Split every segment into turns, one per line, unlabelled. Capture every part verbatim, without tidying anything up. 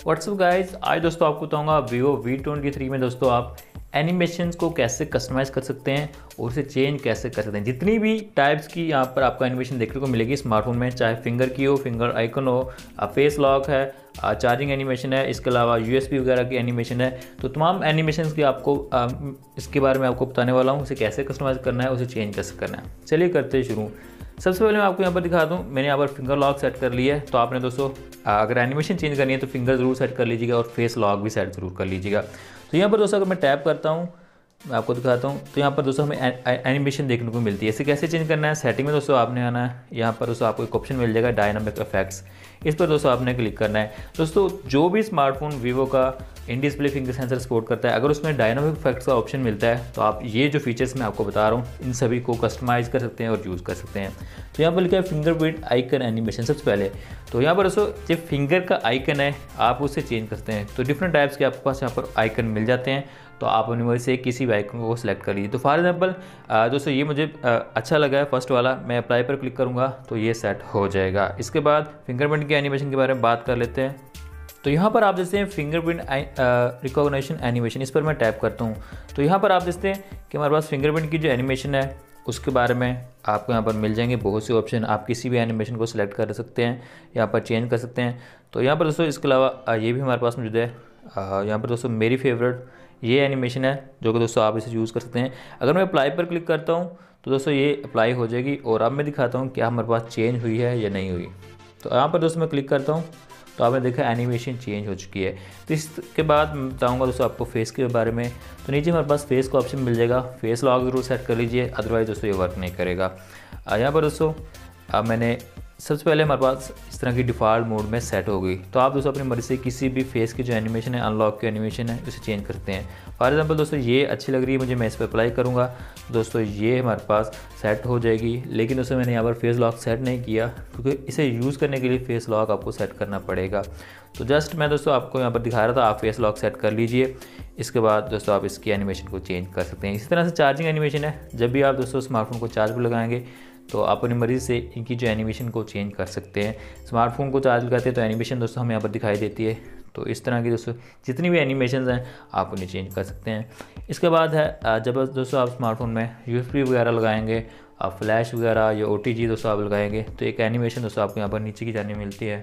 What's up guys, आज दोस्तों आपको बताऊंगा वीवो वी ट्वेंटी थ्री में दोस्तों आप एनिमेशंस को कैसे कस्टमाइज़ कर सकते हैं और उसे चेंज कैसे कर सकते हैं। जितनी भी टाइप्स की यहाँ पर आपको एनिमेशन देखने को मिलेगी स्मार्टफोन में, चाहे फिंगर की हो, फिंगर आइकन हो, फेस लॉक है, चार्जिंग एनिमेशन है, इसके अलावा यूएसबी वगैरह की एनिमेशन है, तो तमाम एनिमेशंस की आपको आ, इसके बारे में आपको बताने वाला हूँ। उसे कैसे कस्टमाइज़ करना है, उसे चेंज कैसे करना है। चलिए करते हैं शुरू। सबसे पहले मैं आपको यहाँ पर दिखा दूँ, मैंने यहाँ पर फिंगर लॉक सेट कर लिया है। तो आपने दोस्तों अगर एनिमेशन चेंज करनी है तो फिंगर ज़रूर सेट कर लीजिएगा और फेस लॉक भी सेट ज़रूर कर लीजिएगा। तो यहाँ पर दोस्तों अगर मैं टैप करता हूँ, मैं आपको दिखाता हूँ, तो यहाँ पर दोस्तों हमें एनिमेशन देखने को मिलती है। इसे कैसे चेंज करना है, सेटिंग में दोस्तों आपने आना है, यहाँ पर दोस्तों आपको एक ऑप्शन मिल जाएगा डायनामिक इफेक्ट्स, इस पर दोस्तों आपने क्लिक करना है। दोस्तों जो भी स्मार्टफोन वीवो का in display finger sensor support करता है, अगर उसमें डायनामिक इफेक्ट्स का ऑप्शन मिलता है तो आप ये जो फीचर्स मैं आपको बता रहा हूँ इन सभी को कस्टमाइज़ कर सकते हैं और यूज़ कर सकते हैं। तो यहाँ पर लिखा है फिंगरप्रिंट आइकन एनिमेशन। सबसे पहले तो यहाँ पर दोस्तों जो फिंगर का आइकन है आप उसे चेंज करते हैं, तो डिफरेंट टाइप्स के आपके पास यहाँ पर आइकन मिल जाते हैं, तो आप उनमें से किसी भी आइकन को सिलेक्ट कर लीजिए। तो फॉर एग्जांपल दोस्तों ये मुझे अच्छा लगा है फर्स्ट वाला, मैं अप्लाई पर क्लिक करूँगा तो ये सेट हो जाएगा। इसके बाद फिंगरप्रिंट के एनिमेशन के बारे में बात कर लेते हैं। तो यहाँ पर आप देखते हैं फिंगरप्रिंट रिकॉग्निशन एनिमेशन, इस पर मैं टैप करता हूँ तो यहाँ पर आप देखते हैं कि हमारे पास फिंगरप्रिंट की जो एनिमेशन है उसके बारे में आपको यहाँ पर मिल जाएंगे बहुत से ऑप्शन। आप किसी भी एनिमेशन को सिलेक्ट कर सकते हैं, यहाँ पर चेंज कर सकते हैं। तो यहाँ पर दोस्तों इसके अलावा ये भी हमारे पास मौजूद है। यहाँ पर दोस्तों मेरी फेवरेट ये एनिमेशन है जो कि दोस्तों आप इसे यूज़ कर सकते हैं। अगर मैं अप्लाई पर क्लिक करता हूँ तो दोस्तों ये अप्लाई हो जाएगी और अब मैं दिखाता हूँ क्या हमारे पास चेंज हुई है या नहीं हुई। तो यहाँ पर दोस्तों मैं क्लिक करता हूँ तो आपने देखा एनिमेशन चेंज हो चुकी है। तो इसके बाद मैं बताऊँगा दोस्तों आपको फेस के बारे में। तो नीचे हमारे पास फेस का ऑप्शन मिल जाएगा, फेस लॉक ज़रूर सेट कर लीजिए, अदरवाइज दोस्तों ये वर्क नहीं करेगा। यहाँ पर दोस्तों अब मैंने सबसे पहले हमारे पास इस तरह की डिफ़ॉल्ट मोड में सेट हो गई। तो आप दोस्तों अपनी मर्ज़ी से किसी भी फेस की जो एनिमेशन है, अनलॉक की एनिमेशन है, उसे चेंज करते हैं। फॉर एग्जांपल दोस्तों ये अच्छी लग रही है मुझे, मैं इस पर अप्लाई करूँगा दोस्तों ये हमारे पास सेट हो जाएगी। लेकिन दोस्तों मैंने यहाँ पर फेस लॉक सेट नहीं किया क्योंकि इसे यूज़ करने के लिए फेस लॉक आपको सेट करना पड़ेगा। तो जस्ट मैं दोस्तों आपको यहाँ पर दिखा रहा था, आप फेस लॉक सेट कर लीजिए। इसके बाद दोस्तों आप इसकी एनिमेशन को चेंज कर सकते हैं। इसी तरह से चार्जिंग एनिमेशन है, जब भी आप दोस्तों स्मार्टफोन को चार्ज पर लगाएंगे तो आप अपनी मर्ज़ी से इनकी जो एनिमेशन को चेंज कर सकते हैं। स्मार्टफोन को चार्ज लगाते हैं तो एनिमेशन दोस्तों हमें यहाँ पर दिखाई देती है। तो इस तरह की दोस्तों जितनी भी एनिमेशन हैं आप उन्हें चेंज कर सकते हैं। इसके बाद है जब दोस्तों आप स्मार्टफोन में यूएसबी वगैरह लगाएंगे, आप फ्लैश वगैरह या ओटीजी दोस्तों आप लगाएंगे तो एक एनिमेशन दोस्तों आपको यहाँ पर नीचे की जाने मिलती है।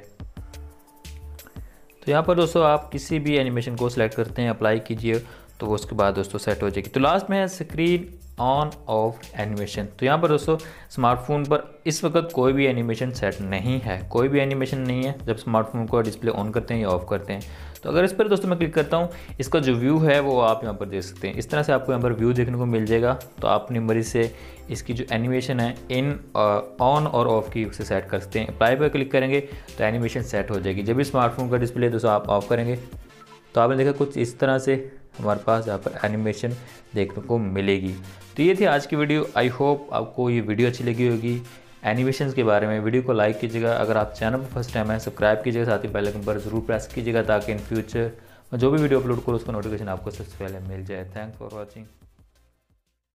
तो यहाँ पर दोस्तों आप किसी भी एनिमेशन को सिलेक्ट करते हैं, अप्लाई कीजिए, तो वो उसके बाद दोस्तों सेट हो जाएगी। तो लास्ट में है स्क्रीन ऑन ऑफ एनिमेशन। तो यहाँ पर दोस्तों स्मार्टफोन पर इस वक्त कोई भी एनिमेशन सेट नहीं है, कोई भी एनिमेशन नहीं है जब स्मार्टफोन को डिस्प्ले ऑन करते हैं या ऑफ करते हैं। तो अगर इस पर दोस्तों मैं क्लिक करता हूँ, इसका जो व्यू है वो आप यहाँ पर देख सकते हैं। इस तरह से आपको यहाँ पर व्यू देखने को मिल जाएगा। तो आप अपनी मर्जी से इसकी जो एनिमेशन है इन ऑन और ऑफ की उसे सेट कर सकते हैं। अप्लाई पर क्लिक करेंगे तो एनिमेशन सेट हो जाएगी। जब भी स्मार्टफोन का डिस्प्ले दोस्तों आप ऑफ करेंगे तो आपने देखा कुछ इस तरह से हमारे पास यहाँ पर एनिमेशन देखने को मिलेगी। तो ये थी आज की वीडियो। आई होप आपको ये वीडियो अच्छी लगी होगी एनिमेशंस के बारे में। वीडियो को लाइक कीजिएगा, अगर आप चैनल पर फर्स्ट टाइम है सब्सक्राइब कीजिएगा, साथ ही बेल आइकन पर जरूर प्रेस कीजिएगा ताकि इन फ्यूचर मैं जो भी वीडियो अपलोड करूँ उसका नोटिफिकेशन आपको सबसे पहले मिल जाए। Thanks for watching.